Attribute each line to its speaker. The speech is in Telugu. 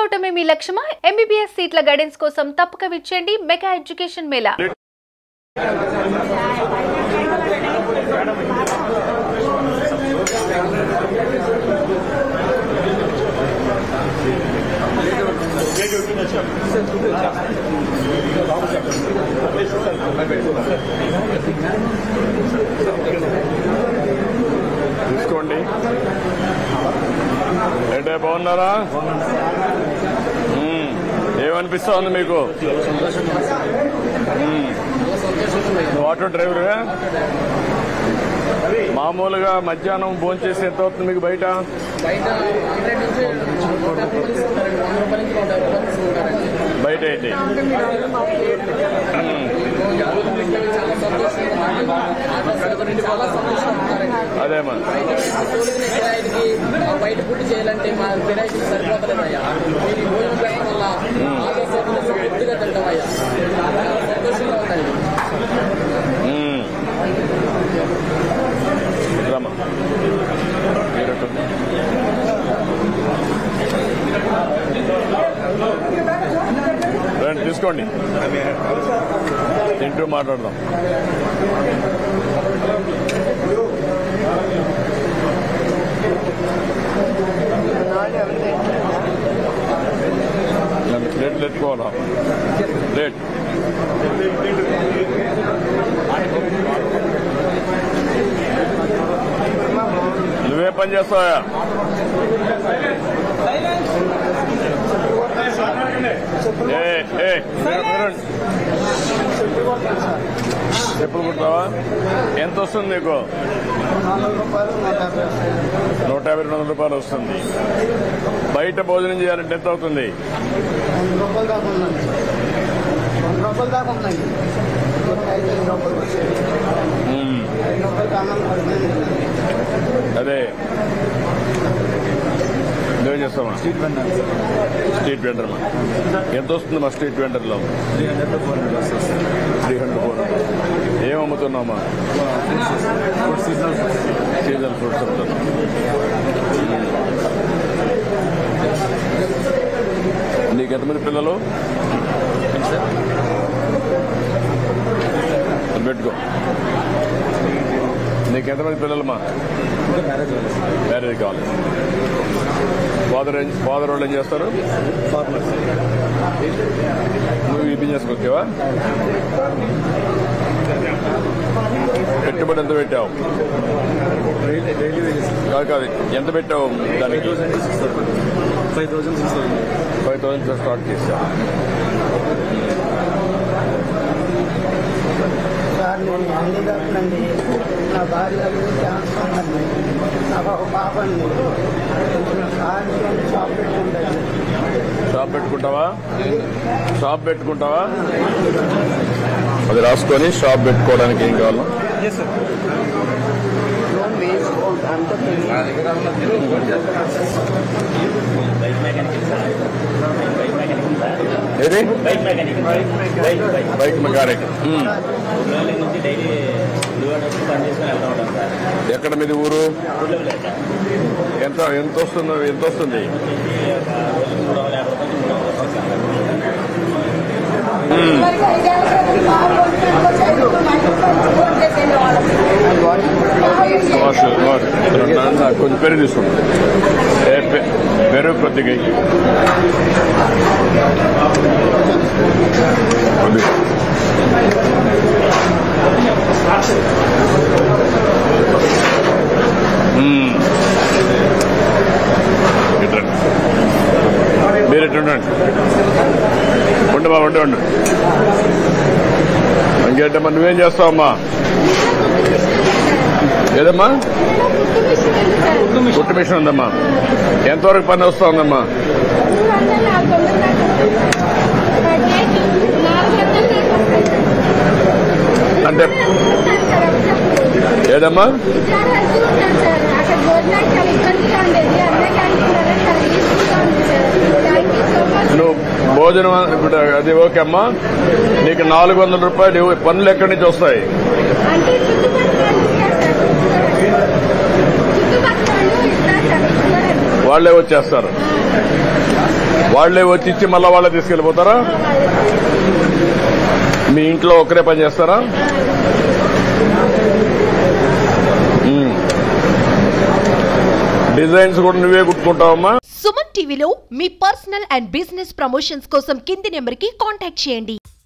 Speaker 1: అవటమే మీ లక్ష్యమా? ఎంబీబీఎస్ సీట్ల గైడెన్స్ కోసం తప్పక విచ్చేయండి మెగా ఎడ్యుకేషన్ మేళా.
Speaker 2: తీసుకోండి. ఏంటే బాగున్నారా? ఏమనిపిస్తా ఉంది మీకు? ఆటో డ్రైవరా? మామూలుగా మధ్యాహ్నం భోంచేసి ఎంత అవుతుంది మీకు బయట? బయట అయితే అదేమా
Speaker 3: బయట ఫుడ్ చేయాలంటే మా కిరాయికి సరిపోతలేదయ్యా. మీరు భోజనం పెట్టడం వల్ల పూర్తిగా తింటామయ్యా. సంతోషంగా ఉందండి.
Speaker 2: రండి తీసుకోండి, తింటూ మాట్లాడదాం. ప్లేట్లు ఎత్తుకోవాలా? ప్లేట్ నువ్వే పని చేస్తావా? చెప్పులు కుడతావా? ఎంత వస్తుంది నీకు? 150-200 రూపాయలు వస్తుంది. బయట భోజనం చేయాలంటే ఎంత అవుతుంది? అదే నువ్వేం చేస్తావా? స్ట్రీట్ వెండర్ మా ఎంత వస్తుంది? మా స్ట్రీట్ వెండర్లో 300-400. ఏం అమ్ముతున్నామా? సీజనల్ ఫ్రూట్స్ అమ్ముతున్నా. నీకు ఎంతమంది పిల్లలు? పెట్టుకో. నీకు ఎంతమంది పిల్లలమ్మా? మ్యారేజ్ కావాలి. ఫాదర్ వాళ్ళు ఏం చేస్తారు? నువ్వు ఈ బిజినెస్ వచ్చావా? పెట్టుబడి ఎంత పెట్టావు? కాదు ఎంత పెట్టావు దానికి? 5,000 స్టార్ట్ చేసావు.
Speaker 4: సార్ నేను హ్యాండిక్యాప్నండి. నా భార్య క్యాన్సర్ అండి. నాకు ఒక పాప అండి. షాప్ పెట్టుకుంటాను.
Speaker 2: షాప్ పెట్టుకుంటావా? షాప్ పెట్టుకుంటావా? అది రాసుకొని షాప్ పెట్టుకోవడానికి ఏం కావాలా?
Speaker 4: లోన్ వేసుకోవడానికి
Speaker 2: ఏది? Bike mechanic. ఎక్కడ మీది ఊరు? ఎంత వస్తుంది? కొంచెం పెరుగు తీసుకుంటా. పెరుగు కొద్దిగా మీరు ఎట్లా ఉండండి. ఉండమా ఉండి ఇంకేంటమ్మా? నువ్వేం చేస్తావమ్మా? ఏదమ్మా? కుట్టు మిషన్ ఉందమ్మా. ఎంతవరకు పని వస్తా ఉందమ్మా? అంటే ఏదమ్మా? నువ్వు భోజనం ఇప్పుడు అది ఓకే అమ్మా. నీకు 400 రూపాయలు పనులు ఎక్కడి నుంచి వస్తాయి? వాళ్ళే వచ్చేస్తారు. వాళ్లే వచ్చి ఇచ్చి మళ్ళా వాళ్ళే తీసుకెళ్లిపోతారా? మీ ఇంట్లో ఒకరే పని చేస్తారా? డిజైన్స్ కూడా నువ్వే కుట్టుకుంటావమ్మా?
Speaker 5: సుమన్ టీవీలో మీ పర్సనల్ అండ్ బిజినెస్ ప్రమోషన్స్ కోసం కింది నెంబర్కి కాంటాక్ట్ చేయండి.